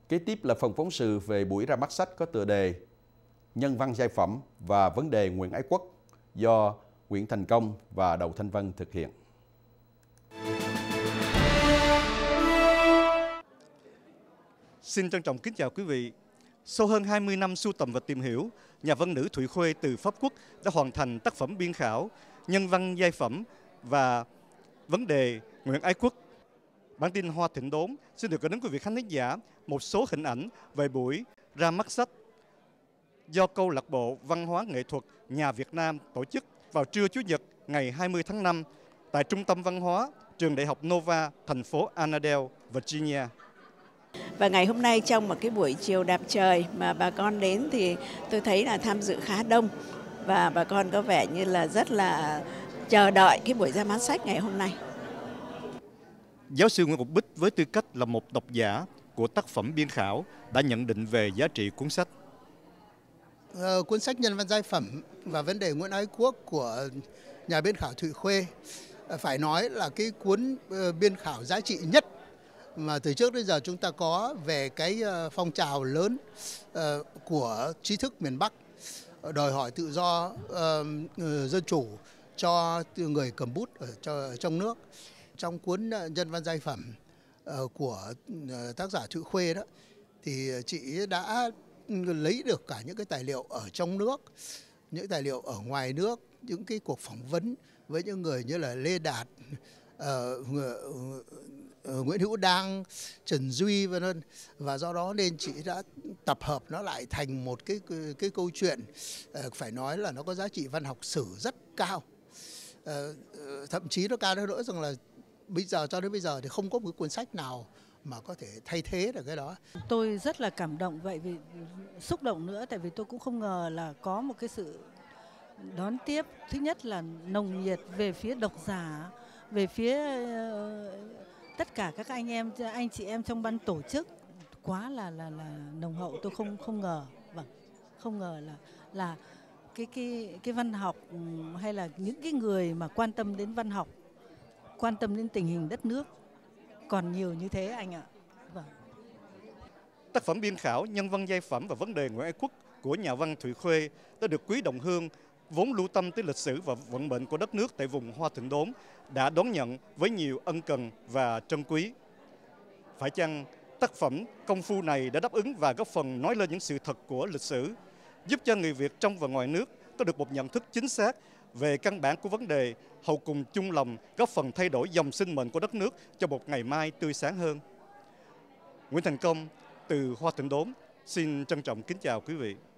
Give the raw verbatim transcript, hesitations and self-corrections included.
Kế tiếp là phần phóng sự về buổi ra mắt sách có tựa đề Nhân văn giai phẩm và vấn đề nguyện ái quốc do Nguyễn Thành Công và Đậu Thanh Vân thực hiện. Xin trân trọng kính chào quý vị. Sau hơn hai mươi năm sưu tầm và tìm hiểu, nhà văn nữ Thụy Khuê từ Pháp Quốc đã hoàn thành tác phẩm biên khảo Nhân văn giai phẩm và vấn đề nguyện ái quốc. Bản tin Hoa Thịnh Đốn xin được gửi đến quý vị khán thính giả một số hình ảnh về buổi ra mắt sách do Câu lạc bộ Văn hóa Nghệ thuật Nhà Việt Nam tổ chức vào trưa Chủ nhật ngày hai mươi tháng năm tại Trung tâm Văn hóa Trường Đại học Nova, thành phố Annandale, Virginia. Và ngày hôm nay trong một cái buổi chiều đạp trời mà bà con đến thì tôi thấy là tham dự khá đông và bà con có vẻ như là rất là chờ đợi cái buổi ra mắt sách ngày hôm nay. Giáo sư Nguyễn Ngọc Bích với tư cách là một độc giả của tác phẩm biên khảo đã nhận định về giá trị cuốn sách. Ờ, cuốn sách Nhân văn giai phẩm và vấn đề nguyện ái quốc của nhà biên khảo Thụy Khuê phải nói là cái cuốn biên khảo giá trị nhất mà từ trước đến giờ chúng ta có về cái phong trào lớn của trí thức miền Bắc đòi hỏi tự do, dân chủ cho người cầm bút ở trong nước. Trong cuốn Nhân văn giai phẩm của tác giả Thụy Khuê đó thì chị đã lấy được cả những cái tài liệu ở trong nước, những tài liệu ở ngoài nước, những cái cuộc phỏng vấn với những người như là Lê Đạt, uh, Nguyễn Hữu Đang, Trần Duy vân vân, và do đó nên chị đã tập hợp nó lại thành một cái cái, cái câu chuyện uh, phải nói là nó có giá trị văn học sử rất cao, uh, thậm chí nó cao đến nỗi rằng là bây giờ cho đến bây giờ thì không có một cuốn sách nào mà có thể thay thế được cái đó. Tôi rất là cảm động vậy, vì xúc động nữa, tại vì tôi cũng không ngờ là có một cái sự đón tiếp, thứ nhất là nồng nhiệt về phía độc giả, về phía uh, tất cả các anh em, anh chị em trong ban tổ chức, quá là là là nồng hậu. Tôi không không ngờ, vâng, không ngờ là là cái cái cái văn học hay là những cái người mà quan tâm đến văn học, quan tâm đến tình hình đất nước còn nhiều như thế anh ạ. Vâng. Tác phẩm biên khảo Nhân văn giai phẩm và vấn đề nguyện ái quốc của nhà văn Thụy Khuê đã được Quý Đồng Hương, vốn lưu tâm tới lịch sử và vận mệnh của đất nước tại vùng Hoa Thịnh Đốn, đã đón nhận với nhiều ân cần và trân quý. Phải chăng tác phẩm công phu này đã đáp ứng và góp phần nói lên những sự thật của lịch sử, giúp cho người Việt trong và ngoài nước có được một nhận thức chính xác về căn bản của vấn đề, hầu cùng chung lòng góp phần thay đổi dòng sinh mệnh của đất nước cho một ngày mai tươi sáng hơn. Nguyễn Thành Công từ Hoa Thịnh Đốn xin trân trọng kính chào quý vị.